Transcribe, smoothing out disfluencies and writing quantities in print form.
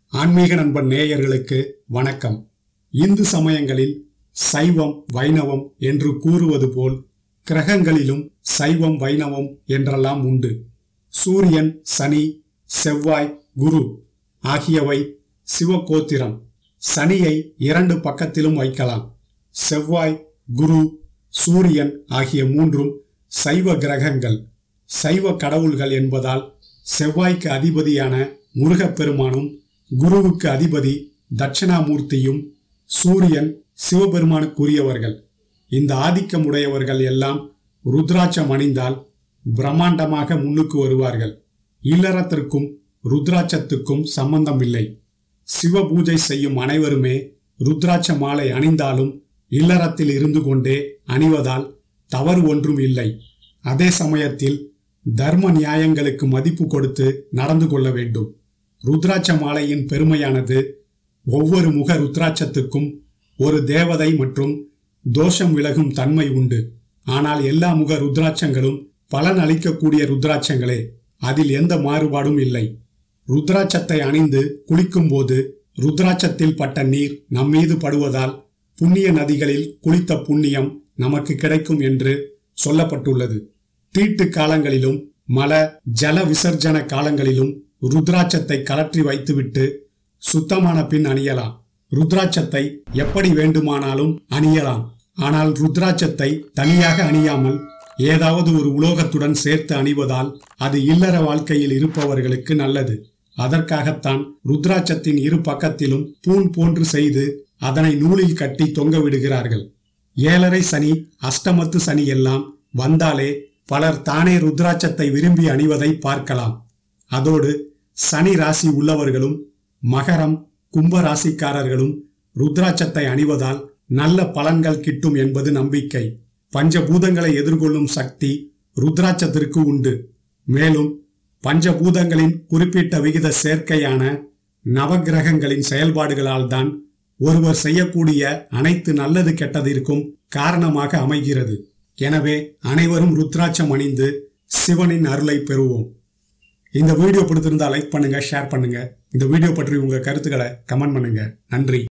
ஆன்மீக நண்பன் நேயர்களுக்கு வணக்கம். இந்து சமயங்களில் சைவம் வைணவம் என்று கூறுவது போல் கிரகங்களிலும் சைவம் வைணவம் என்றெல்லாம் உண்டு. சூரியன், சனி, செவ்வாய், குரு ஆகியவை சிவகோத்திரம். சனியை இரண்டு பக்கத்திலும் வைக்கலாம். செவ்வாய், குரு, சூரியன் ஆகிய மூன்றும் சைவ கிரகங்கள், சைவ கடவுள்கள் என்பதால் செவ்வாய்க்கு அதிபதியான முருகப்பெருமானும் குருவுக்கு அதிபதி தட்சிணாமூர்த்தியும் சூரியன் சிவபெருமானுக்குரியவர்கள். இந்த ஆதிக்கமுடையவர்கள் எல்லாம் ருத்ராட்சம் அணிந்தால் பிரம்மாண்டமாக முன்னுக்கு வருவார்கள். இல்லறத்திற்கும் ருத்ராட்சத்துக்கும் சம்பந்தம் இல்லை. சிவ பூஜை செய்யும் அனைவருமே ருத்ராட்ச மாலை அணிந்தாலும் இல்லறத்தில் இருந்து கொண்டே அணிவதால் தவறு ஒன்றும் இல்லை. அதே சமயத்தில் தர்ம நியாயங்களுக்கு மதிப்பு கொடுத்து நடந்து கொள்ள வேண்டும். ருத்ராட்ச மாலையின் பெருமையானது ஒவ்வொரு முக ருத்ராட்சத்துக்கும் ஒரு தேவதை மற்றும் தோஷம் விலகும் தன்மை உண்டு. ஆனால் எல்லா முக ருத்ராட்சங்களும் பலன் அளிக்கக்கூடிய ருத்ராட்சங்களே, அதில் எந்த மாறுபாடும் இல்லை. ருத்ராட்சத்தை அணிந்து குளிக்கும் போது ருத்ராட்சத்தில் பட்ட நீர் நம்மீது படுவதால் புண்ணிய நதிகளில் குளித்த புண்ணியம் நமக்கு கிடைக்கும் என்று சொல்லப்பட்டுள்ளது. தீட்டு காலங்களிலும் மல ஜல விசர்ஜன காலங்களிலும் ருத்ராட்சத்தை கலற்றி வைத்துவிட்டு சுத்தமான பின் அணியலாம். ருத்ராட்சத்தை எப்படி வேண்டுமானாலும் அணியலாம். ஆனால் ருத்ராட்சத்தை தனியாக அணியாமல் ஏதாவது ஒரு உலோகத்துடன் சேர்த்து அணிவதால் அது இல்லற வாழ்க்கையில் இருப்பவர்களுக்கு நல்லது. அதற்காகத்தான் ருத்ராட்சத்தின் இரு பக்கத்திலும் பூன் போன்று செய்து அதனை நூலில் கட்டி தொங்க விடுகிறார்கள். 7.5 சனி, அஷ்டமத்து சனி எல்லாம் வந்தாலே பலர் தானே ருத்ராட்சத்தை விரும்பி அணிவதை பார்க்கலாம். அதோடு சனி ராசி உள்ளவர்களும் மகரம், கும்ப ராசிக்காரர்களும் ருத்ராட்சத்தை அணிவதால் நல்ல பலன்கள் கிட்டும் என்பது நம்பிக்கை. பஞ்சபூதங்களை எதிர்கொள்ளும் சக்தி ருத்ராட்சத்திற்கு உண்டு. மேலும் பஞ்சபூதங்களின் குறிப்பிட்ட விகித சேர்க்கையான நவகிரகங்களின் செயல்பாடுகளால் தான் ஒருவர் செய்யக்கூடிய அனைத்து நல்லது கெட்டதிற்கும் காரணமாக அமைகிறது. எனவே அனைவரும் ருத்ராட்சம் அணிந்து சிவனின் அருளை பெறுவோம். இந்த வீடியோ பிடித்திருந்தால் லைக் பண்ணுங்க, ஷேர் பண்ணுங்க. இந்த வீடியோ பற்றி உங்க கருத்துக்களை கமெண்ட் பண்ணுங்க. நன்றி.